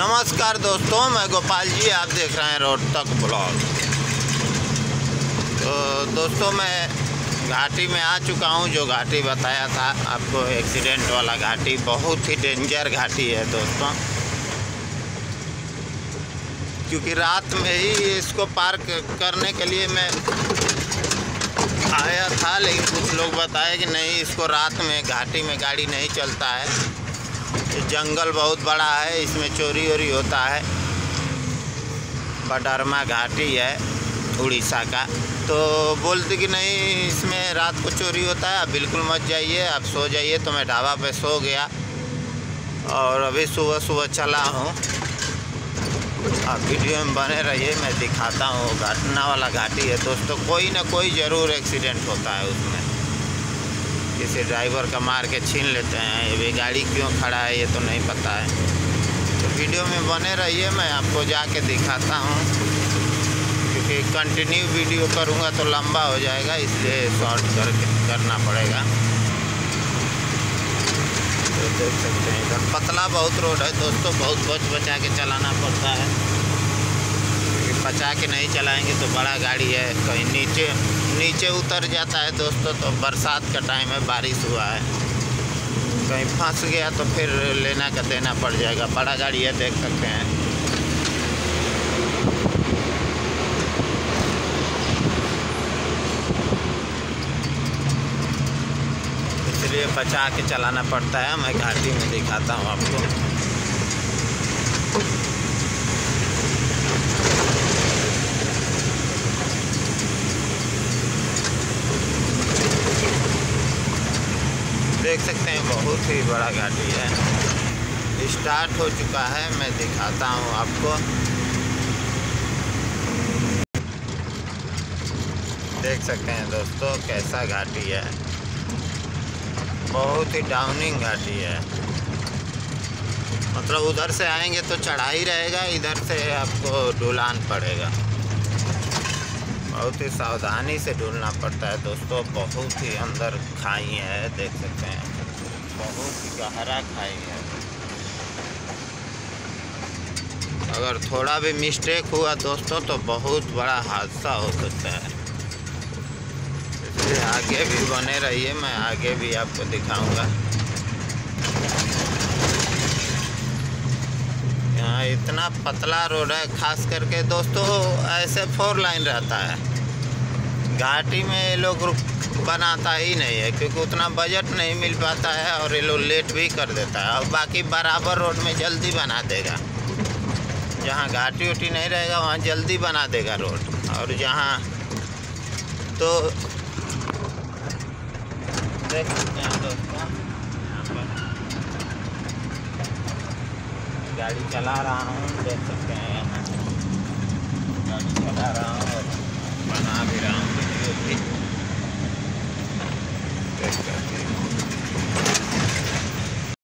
नमस्कार दोस्तों, मैं गोपाल जी, आप देख रहे हैं रोहतक ब्लॉग। तो दोस्तों, मैं घाटी में आ चुका हूं। जो घाटी बताया था आपको, एक्सीडेंट वाला घाटी, बहुत ही डेंजर घाटी है दोस्तों, क्योंकि रात में ही इसको पार करने के लिए मैं आया था, लेकिन कुछ लोग बताए कि नहीं, इसको रात में घाटी में गाड़ी नहीं चलता है। जंगल बहुत बड़ा है, इसमें चोरी वोरी होता है। बडरमा घाटी है उड़ीसा का। तो बोलते कि नहीं, इसमें रात को चोरी होता है, आप बिल्कुल मत जाइए, आप सो जाइए। तो मैं ढाबा पे सो गया और अभी सुबह सुबह चला हूँ। आप वीडियो में बने रहिए, मैं दिखाता हूँ। घटना वाला घाटी है दोस्तों, कोई ना कोई ज़रूर एक्सीडेंट होता है उसमें। किसी ड्राइवर का मार के छीन लेते हैं। ये गाड़ी क्यों खड़ा है ये तो नहीं पता है। तो वीडियो में बने रहिए, मैं आपको जाके दिखाता हूँ, क्योंकि कंटिन्यू वीडियो करूँगा तो लंबा हो जाएगा, इसलिए शॉर्ट करना पड़ेगा। तो देख सकते हैं, इधर पतला बहुत रोड है दोस्तों, बहुत बच बचा के चलाना पड़ता है, क्योंकि बचा के नहीं चलाएँगे तो बड़ा गाड़ी है, कहीं नीचे उतर जाता है दोस्तों। तो बरसात का टाइम है, बारिश हुआ है, कहीं फंस गया तो फिर लेना का देना पड़ जाएगा। बड़ा गाड़ी है, देख सकते हैं। इसलिए बचा के चलाना पड़ता है। मैं घाटी में दिखाता हूँ आपको। देख सकते हैं, बहुत ही बड़ा घाटी है। स्टार्ट हो चुका है, मैं दिखाता हूँ आपको। देख सकते हैं दोस्तों, कैसा घाटी है। बहुत ही डाउनिंग घाटी है, मतलब उधर से आएंगे तो चढ़ाई रहेगा, इधर से आपको ढुलान पड़ेगा। बहुत ही सावधानी से ढूंढना पड़ता है दोस्तों। बहुत ही अंदर खाई है, देख सकते हैं, बहुत ही गहरा खाई है। अगर थोड़ा भी मिस्टेक हुआ दोस्तों तो बहुत बड़ा हादसा हो सकता है। इसलिए आगे भी बने रहिए, मैं आगे भी आपको दिखाऊंगा। यहाँ इतना पतला रोड है, खास करके दोस्तों ऐसे 4 लाइन रहता है। घाटी में ये लोग बनाता ही नहीं है, क्योंकि उतना बजट नहीं मिल पाता है, और ये लोग लेट भी कर देता है। और बाकी बराबर रोड में जल्दी बना देगा। जहाँ घाटी उटी नहीं रहेगा वहाँ जल्दी बना देगा रोड। और जहाँ तो देख सकते हैं दोस्तों, यहाँ पर गाड़ी चला रहा हूँ, देख सकते हैं, यहाँ गाड़ी चला रहा हूँ।